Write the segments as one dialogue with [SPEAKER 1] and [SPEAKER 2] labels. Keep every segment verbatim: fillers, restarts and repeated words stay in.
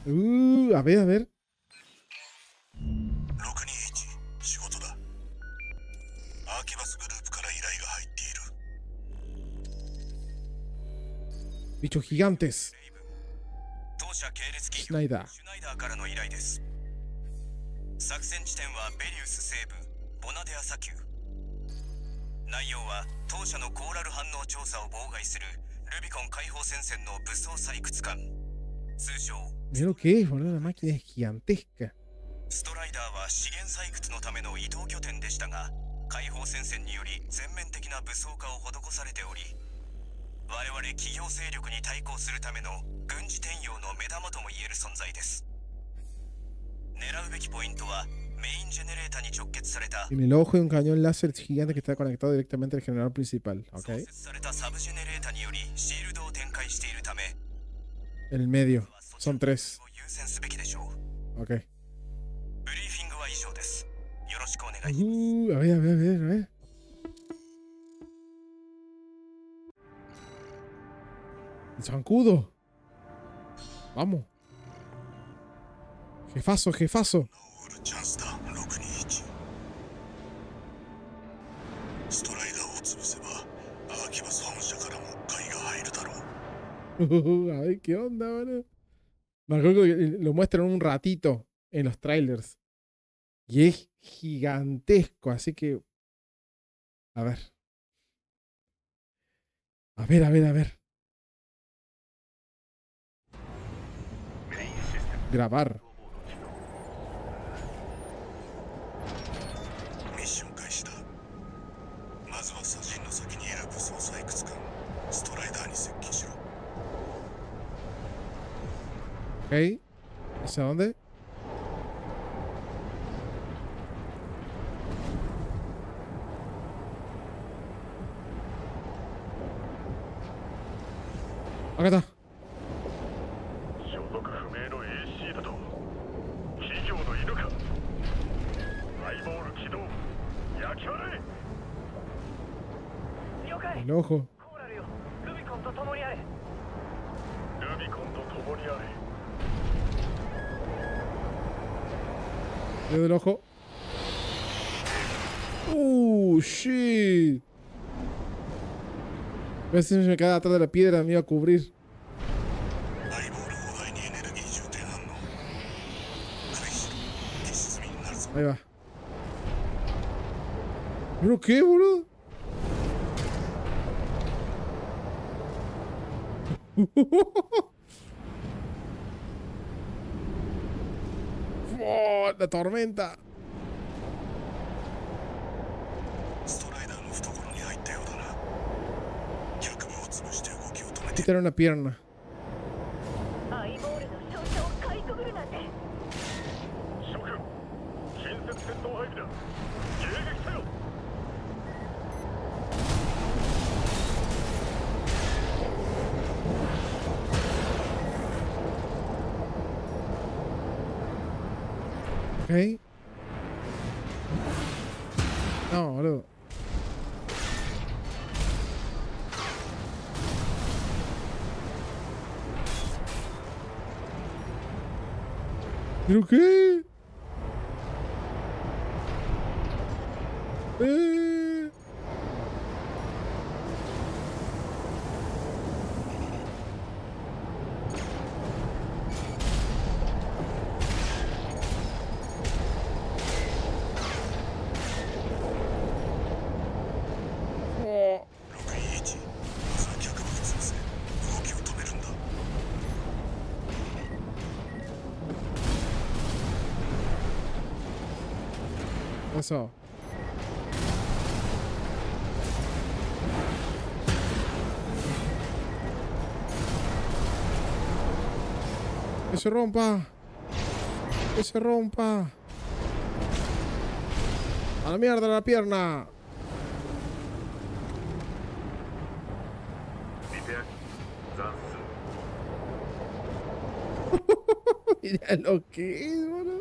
[SPEAKER 1] Uh, a ver, a ver. Bichos gigantes. Schneider.
[SPEAKER 2] 作戦地点はベリウス西部ボナデア砂丘。内容は当社のコーラル反応調査を妨害するルビコン解放戦線の武装採掘艦、通称
[SPEAKER 1] Mira lo que es, boludo. La máquina es gigantesca.
[SPEAKER 2] ストライダーは資源採掘のための移動拠点でしたが、解放戦線により全面的な武装化を施されており、我々企業勢力に対抗するための軍事転用の目玉とも言える存在です。狙うべきポイントはメインジェネレーターに直結された
[SPEAKER 1] En el ojo de un cañón láser gigante que está conectado directamente al generador principal. Ok.
[SPEAKER 2] 創設されたサブジェネレーターによりシールドを展開しているため、
[SPEAKER 1] En el medio. Son tres.
[SPEAKER 2] 優先すべきでしょう。
[SPEAKER 1] Ok.
[SPEAKER 2] ブリーフィングは以上です。よろしくお願いします。
[SPEAKER 1] Uh, a ver, a ver, a ver, a ver. El zancudo. Vamos. Jefazo, jefazo. Uh, a ver qué onda, boludo. Me acuerdo que lo muestran un ratito en los trailers. Y es gigantesco, así que... A ver. A ver, a ver, a ver. Grabar. Ok. ¿Hacia dónde? Acá está. El ojo. Dedo del ojo. Uh, shit. A ver si me queda atrás de la piedra, me iba a cubrir. Ahí va. ¿Pero qué, boludo? Oh, la tormenta. Quitar una pierna. Ok. No, boludo. ¿Pero qué? Eh. Eso. Que se rompa. Que se rompa. A la mierda la pierna. Mira lo que es, boludo.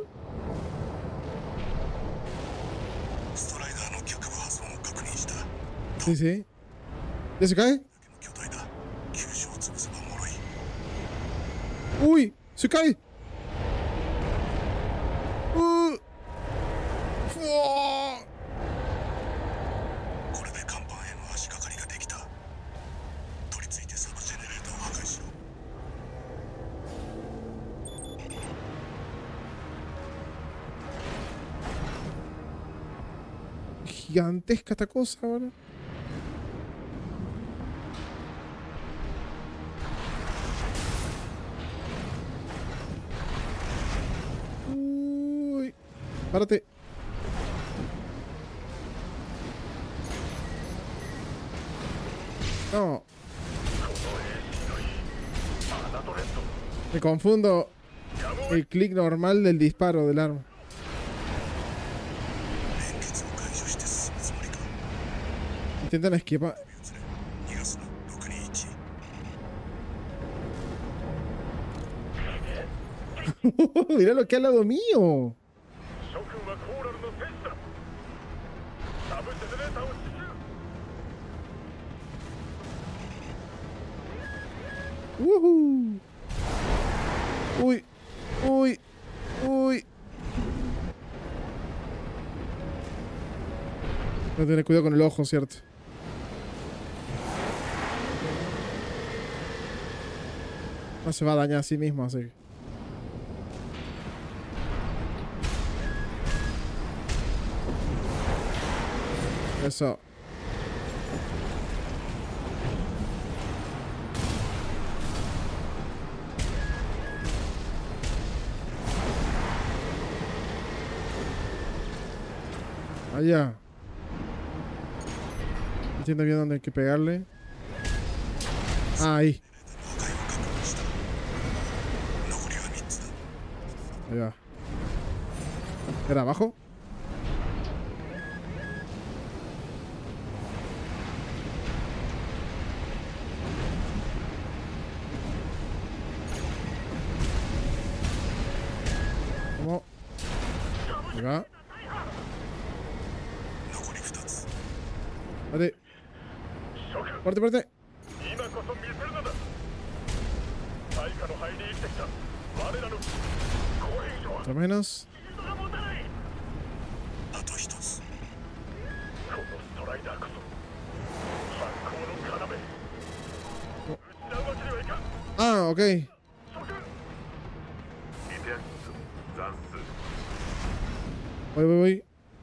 [SPEAKER 1] Sí, sí. ¿Ya se cae? ¡Uy! ¡Se cae! gigantesca esta cosa, boludo. Uy. Párate. No. Me confundo el clic normal del disparo del arma. Intentan esquivar. Mira lo que hay al lado mío. Woohoo. Uy, uy, uy. Voy a tener cuidado con el ojo, ¿cierto? No se va a dañar a sí mismo, así que. Eso. Allá. No entiendo bien dónde hay que pegarle. Ah, ahí. Ahí va. ¿Era abajo? ¿Cómo? Ahí va. Vale. Parte, parte. Otro menos. Ah, ok. Voy, voy, voy.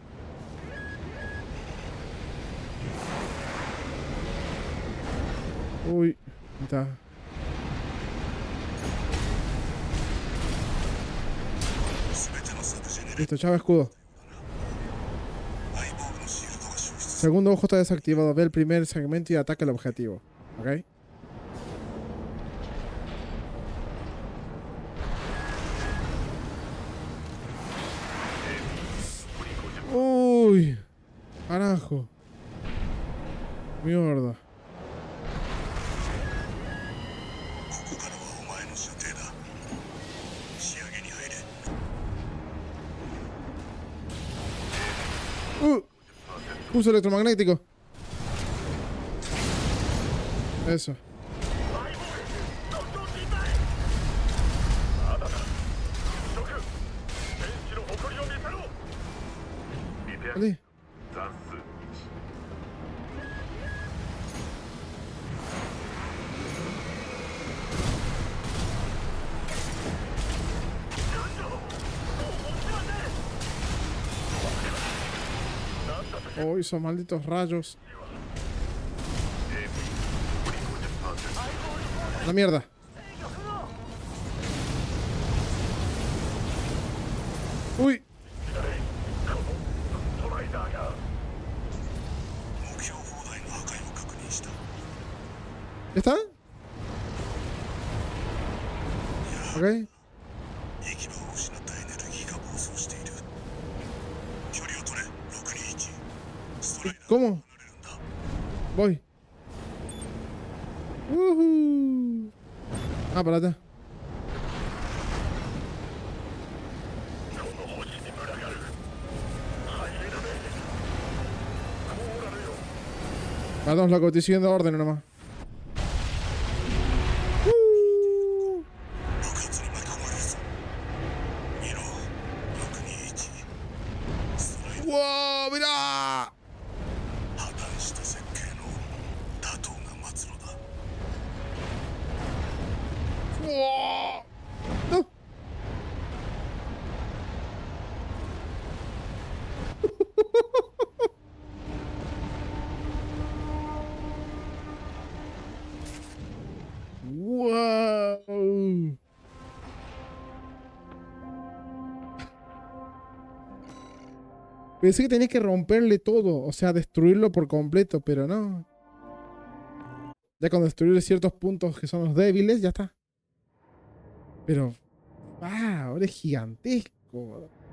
[SPEAKER 1] Uy, ahí está. Listo, chava escudo. Segundo ojo está desactivado. Ve el primer segmento y ataca el objetivo. ¿Ok? Uy. Carajo. Mierda. Uh, uso electromagnético. Eso. Vale. Oh, esos malditos rayos. La mierda. Uy. ¿Ya está? Ok. ¿Cómo? Voy. Uh-huh. Ah, para allá. Perdón, loco, estoy siguiendo órdenes nomás. Uh. ¡Wow! ¡Mira! ¡Wow! No. Pensé que tenías que romperle todo, o sea, destruirlo por completo, pero no. Ya con destruir ciertos puntos que son los débiles, ya está. Pero, ah, ahora es gigantesco.